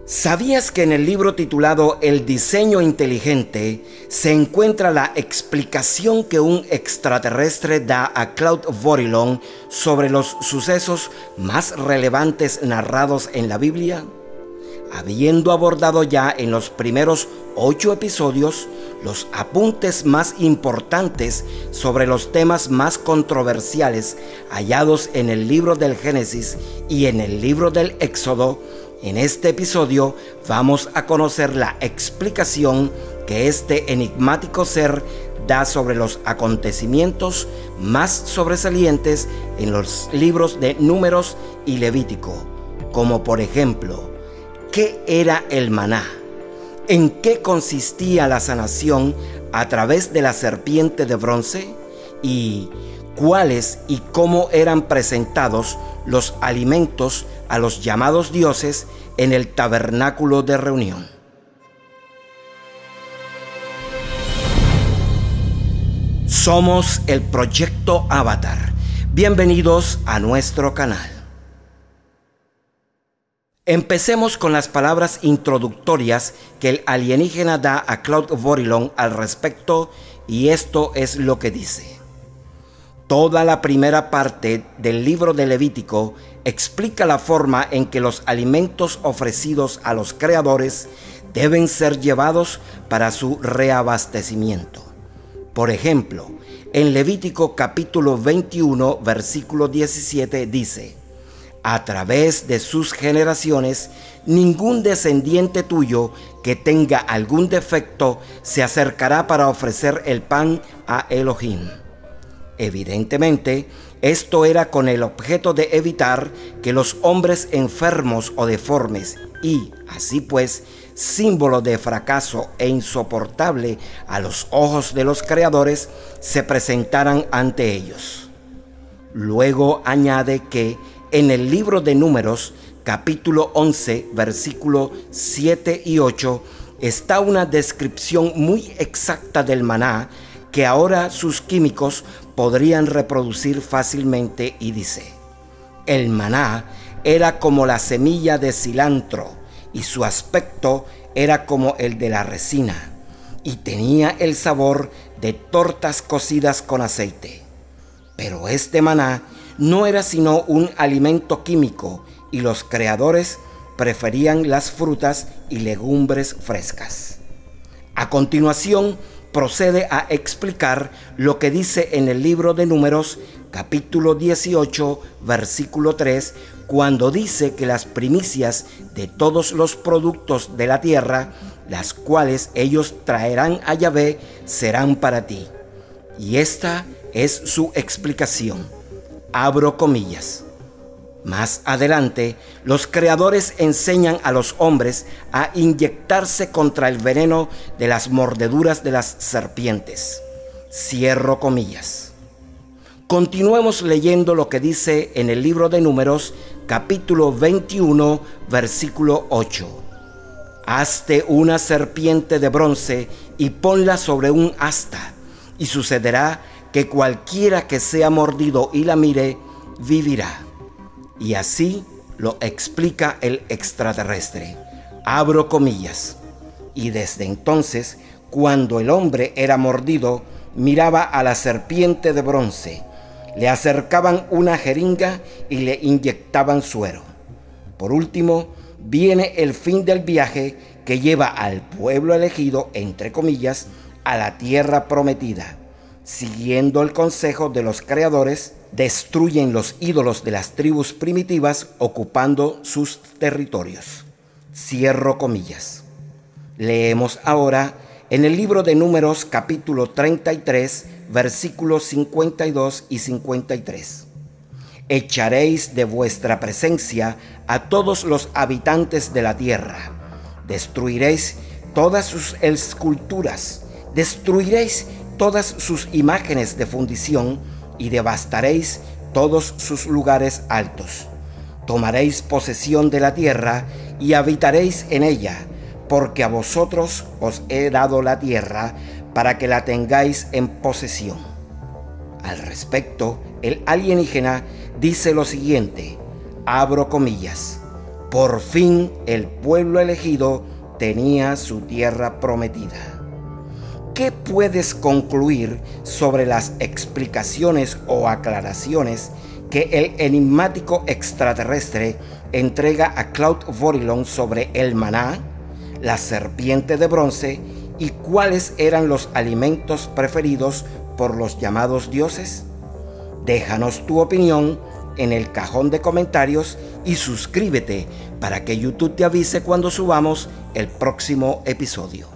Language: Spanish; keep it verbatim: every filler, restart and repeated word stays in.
¿Sabías que en el libro titulado El diseño inteligente se encuentra la explicación que un extraterrestre da a Claude Vorilhon sobre los sucesos más relevantes narrados en la Biblia? Habiendo abordado ya en los primeros ocho episodios los apuntes más importantes sobre los temas más controversiales hallados en el libro del Génesis y en el libro del Éxodo, en este episodio vamos a conocer la explicación que este enigmático ser da sobre los acontecimientos más sobresalientes en los libros de Números y Levítico, como por ejemplo, ¿qué era el maná? ¿En qué consistía la sanación a través de la serpiente de bronce? ¿Y cuáles y cómo eran presentados los alimentos a los llamados dioses en el tabernáculo de reunión? Somos el Proyecto Avatar. Bienvenidos a nuestro canal. Empecemos con las palabras introductorias que el alienígena da a Claude Vorilhon al respecto, y esto es lo que dice. Toda la primera parte del libro de Levítico explica la forma en que los alimentos ofrecidos a los creadores deben ser llevados para su reabastecimiento. Por ejemplo, en Levítico capítulo veintiuno, versículo diecisiete dice: a través de sus generaciones, ningún descendiente tuyo que tenga algún defecto se acercará para ofrecer el pan a Elohim. Evidentemente, esto era con el objeto de evitar que los hombres enfermos o deformes y, así pues, símbolo de fracaso e insoportable a los ojos de los creadores, se presentaran ante ellos. Luego añade que en el libro de Números, capítulo once, versículos siete y ocho, está una descripción muy exacta del maná que ahora sus químicos podrían reproducir fácilmente, y dice: el maná era como la semilla de cilantro y su aspecto era como el de la resina y tenía el sabor de tortas cocidas con aceite. Pero este maná no era sino un alimento químico y los creadores preferían las frutas y legumbres frescas. A continuación, procede a explicar lo que dice en el libro de Números, capítulo dieciocho, versículo tres, cuando dice que las primicias de todos los productos de la tierra, las cuales ellos traerán a Yahvé, serán para ti. Y esta es su explicación. Abro comillas. Más adelante, los creadores enseñan a los hombres a inyectarse contra el veneno de las mordeduras de las serpientes. Cierro comillas. Continuemos leyendo lo que dice en el libro de Números, capítulo veintiuno, versículo ocho. Hazte una serpiente de bronce y ponla sobre un asta, y sucederá que cualquiera que sea mordido y la mire, vivirá. Y así lo explica el extraterrestre. Abro comillas. Y desde entonces, cuando el hombre era mordido, miraba a la serpiente de bronce, le acercaban una jeringa y le inyectaban suero. Por último, viene el fin del viaje que lleva al pueblo elegido, entre comillas, a la tierra prometida. Siguiendo el consejo de los creadores, destruyen los ídolos de las tribus primitivas, ocupando sus territorios. Cierro comillas. Leemos ahora en el libro de Números, capítulo treinta y tres, versículos cincuenta y dos y cincuenta y tres. Echaréis de vuestra presencia a todos los habitantes de la tierra. Destruiréis todas sus esculturas. Destruiréis todas sus imágenes de fundición y devastaréis todos sus lugares altos. Tomaréis posesión de la tierra y habitaréis en ella, porque a vosotros os he dado la tierra para que la tengáis en posesión. Al respecto, el alienígena dice lo siguiente, abro comillas: Por fin el pueblo elegido tenía su tierra prometida. ¿Qué puedes concluir sobre las explicaciones o aclaraciones que el enigmático extraterrestre entrega a Claude Vorilhon sobre el maná, la serpiente de bronce y cuáles eran los alimentos preferidos por los llamados dioses? Déjanos tu opinión en el cajón de comentarios y suscríbete para que YouTube te avise cuando subamos el próximo episodio.